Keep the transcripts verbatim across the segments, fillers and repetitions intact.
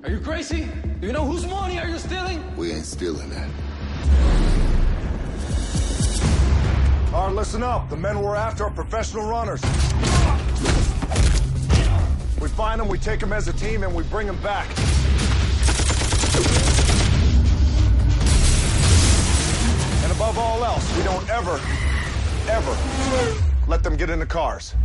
Are you crazy? Do you know whose money are you stealing? We ain't stealing that. All right, listen up. The men we're after are professional runners. We find them, we take them as a team, and we bring them back. And above all else, we don't ever, ever let them get into cars.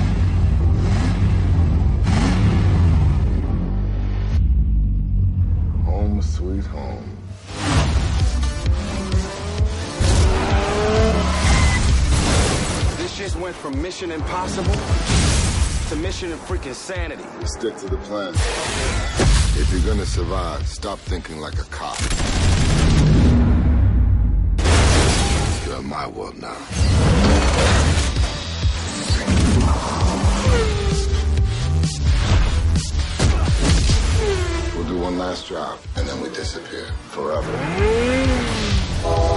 Home sweet home. This just went from Mission Impossible to Mission of freaking Sanity. We stick to the plan. If you're gonna survive, stop thinking like a cop. You're in my world now. We'll do one last job, and then we disappear forever.